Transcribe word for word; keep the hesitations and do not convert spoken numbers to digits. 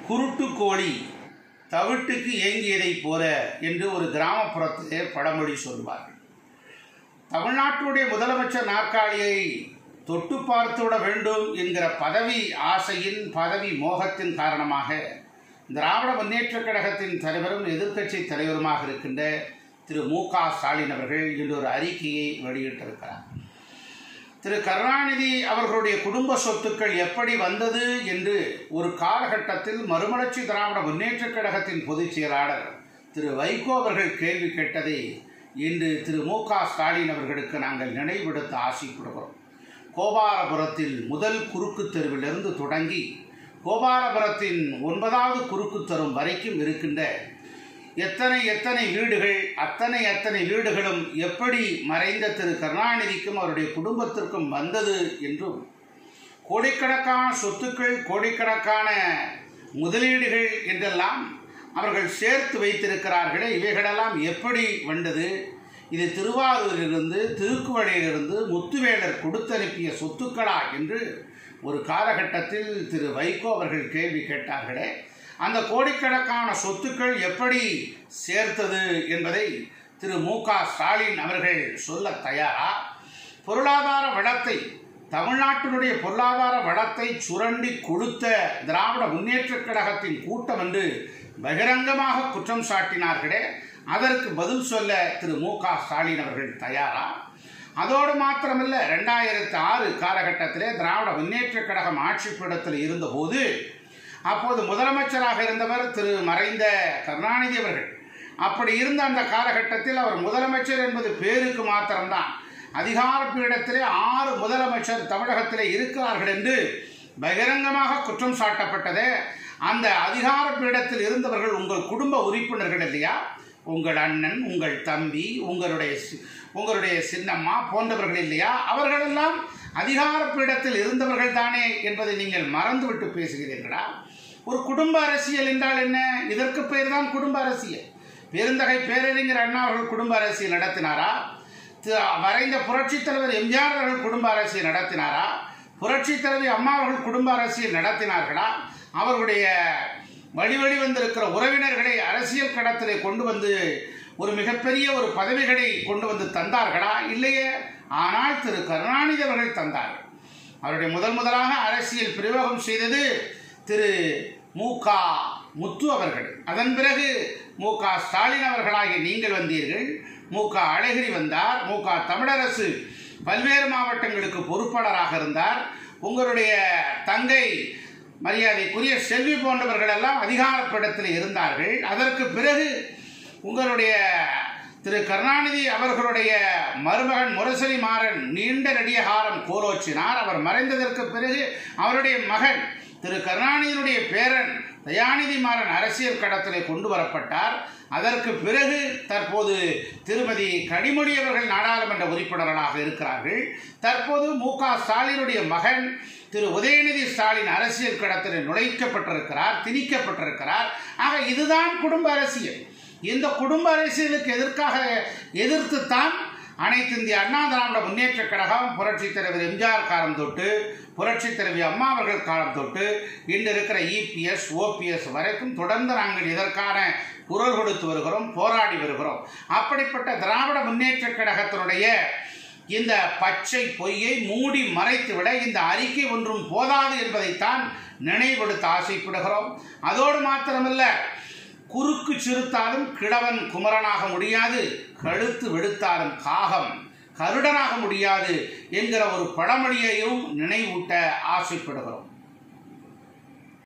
குருட்டு கோழி தவிட்டுக்கு ஏங்கியதைப் போல என்று ஒரு கிராமப்புறத்திலே பழமொழி சொல்வார்கள். தமிழ்நாட்டுடைய முதலமைச்சர் நாற்காலியை தொட்டு பார்த்துவிட வேண்டும் என்கிற பதவி ஆசையின் பதவி மோகத்தின் காரணமாக திராவிட முன்னேற்றக் கழகத்தின் தலைவரும் எதிர்க்கட்சி தலைவருமாக இருக்கின்ற திரு மு க ஸ்டாலின் அவர்கள் இன்று ஒரு அறிக்கையை வெளியிட்டிருக்கிறார். திரு கருணாநிதி அவர்களுடைய குடும்ப சொத்துக்கள் எப்படி வந்தது என்று ஒரு காலகட்டத்தில் மறுமலர்ச்சி திராவிட முன்னேற்றக் கழகத்தின் பொதுச் செயலாளர் திரு வைகோ அவர்கள் கேள்வி கேட்டதை இன்று திரு மு க ஸ்டாலின் அவர்களுக்கு நாங்கள் நினைவுபடுத்த ஆசைப்படுகிறோம். கோபாலபுரத்தில் முதல் குறுக்கு தெருவிலிருந்து தொடங்கி கோபாலபுரத்தின் ஒன்பதாவது குறுக்கு தெரு வரைக்கும் இருக்கின்ற எத்தனை எத்தனை வீடுகள் அத்தனை அத்தனை வீடுகளும் எப்படி மறைந்த திரு கருணாநிதிக்கும் அவருடைய குடும்பத்திற்கும் வந்தது என்றும் கோடிக்கணக்கான சொத்துக்கள் கோடிக்கணக்கான முதலீடுகள் என்றெல்லாம் அவர்கள் சேர்த்து வைத்திருக்கிறார்களே, இவைகளெல்லாம் எப்படி வந்தது, இது திருவாரூரிலிருந்து திருக்குவளையிலிருந்து முத்துவேலர் கொடுத்தனுப்பிய சொத்துக்களா என்று ஒரு காலகட்டத்தில் திரு வைகோ அவர்கள் கேள்வி கேட்டார்களே, அந்த கோடிக்கணக்கான சொத்துக்கள் எப்படி சேர்த்தது என்பதை திரு மு க ஸ்டாலின் அவர்கள் சொல்ல தயாரா? பொருளாதார வளத்தை, தமிழ்நாட்டினுடைய பொருளாதார வளத்தை சுரண்டி கொடுத்த திராவிட முன்னேற்றக் கழகத்தின் கூட்டம் என்று பகிரங்கமாக குற்றம் சாட்டினார்களே, அதற்கு பதில் சொல்ல திரு மு க ஸ்டாலின் அவர்கள் தயாரா? அதோடு மாத்திரமல்ல, ரெண்டாயிரத்தி ஆறு காலகட்டத்திலே திராவிட முன்னேற்றக் கழகம் ஆட்சி பீடத்தில் இருந்தபோது அப்போது முதலமைச்சராக இருந்தவர் திரு மறைந்த கருணாநிதி அவர்கள். அப்படி இருந்த அந்த காலகட்டத்தில் அவர் முதலமைச்சர் என்பது பேருக்கு மாத்திரம்தான், அதிகார பீடத்திலே ஆறு முதலமைச்சர் தமிழகத்திலே இருக்கிறார்கள் என்று பகிரங்கமாக குற்றம் சாட்டப்பட்டதே. அந்த அதிகார பீடத்தில் இருந்தவர்கள் உங்கள் குடும்ப உறுப்பினர்கள் இல்லையா? உங்கள் அண்ணன், உங்கள் தம்பி, உங்களுடைய உங்களுடைய சின்னம்மா போன்றவர்கள் இல்லையா? அவர்களெல்லாம் அதிகார பீடத்தில் இருந்தவர்கள் தானே என்பதை நீங்கள் மறந்துவிட்டு பேசுகிறீர்களா? ஒரு குடும்ப அரசியல் என்றால் என்ன? இதற்கு பேர் தான் குடும்ப அரசியல். பெருந்தகை பேரறிஞர் அண்ணா அவர்கள் குடும்ப அரசியல் நடத்தினாரா? மறைந்த புரட்சித் தலைவர் எம்ஜிஆர் அவர்கள் குடும்ப அரசியல் நடத்தினாரா? புரட்சித் தலைவி அம்மா அவர்கள் குடும்ப அரசியல் நடத்தினார்களா? அவர்களுடைய வழி வழி வந்திருக்கிற உறவினர்களை அரசியல் களத்திலே கொண்டு வந்து ஒரு மிகப்பெரிய ஒரு பதவிகளை கொண்டு வந்து தந்தார்களா? இல்லையே. ஆனால் திரு கருணாநிதி அவர்கள் தந்தார்கள். அவருடைய முதல் முதலாக அரசியல் பிரயோகம் செய்தது திரு மு க முத்து அவர்கள். அதன் பிறகு மு க ஸ்டாலின் அவர்களாகிய நீங்கள் வந்தீர்கள். மு க அழகிரி வந்தார். மு க தமிழரசு பல்வேறு மாவட்டங்களுக்கு பொறுப்பாளராக இருந்தார். உங்களுடைய தங்கை மரியாதைக்குரிய செல்வி போன்றவர்கள் எல்லாம் அதிகார பீடத்தில் இருந்தார்கள். அதற்கு பிறகு உங்களுடைய திரு கருணாநிதி அவர்களுடைய மருமகன் முரசொலி மாறன் நீண்ட நெடிய காலம் கோலோச்சினார். அவர் மறைந்ததற்கு பிறகு அவருடைய மகன் திரு கருணாநிதியினுடைய பேரன் தயாநிதி மாறன் அரசியல் களத்திலே கொண்டு வரப்பட்டார். அதற்கு பிறகு தற்போது திருமதி கனிமொழி அவர்கள் நாடாளுமன்ற உறுப்பினர்களாக இருக்கிறார்கள். தற்போது மு க ஸ்டாலினுடைய மகன் திரு உதயநிதி ஸ்டாலின் அரசியல் களத்தில் நுழைக்கப்பட்டிருக்கிறார், திணிக்கப்பட்டிருக்கிறார். ஆக இதுதான் குடும்ப அரசியல். இந்த குடும்ப அரசியலுக்கு எதிர்க்காக எதிர்த்துத்தான் அனைத்து இந்திய அண்ணா திராவிட முன்னேற்றக் கழகம் புரட்சித் தலைவர் எம்ஜிஆர் காலம் தொட்டு புரட்சித் தலைவி அம்மா அவர்கள் காலம் தொட்டு இன்று இருக்கிற இபிஎஸ் ஓபிஎஸ் வரைக்கும் தொடர்ந்து நாங்கள் இதற்கான குரல் கொடுத்து வருகிறோம், போராடி வருகிறோம். அப்படிப்பட்ட திராவிட முன்னேற்றக் கழகத்தினுடைய இந்த பச்சை பொய்யை மூடி மறைத்துவிட இந்த அறிக்கை ஒன்றும் போதாது என்பதைத்தான் நினைவுபடுத்த ஆசைப்படுகிறோம். அதோடு மாத்திரமல்ல, குறுக்கு சிறுத்தாலும் கிழவன் குமரனாக முடியாது, கழுத்து வெடுத்தாலும் காகம் கருடனாக முடியாது என்கிற ஒரு பழமொழியையும் நினைவூட்ட ஆசைப்படுகிறோம்.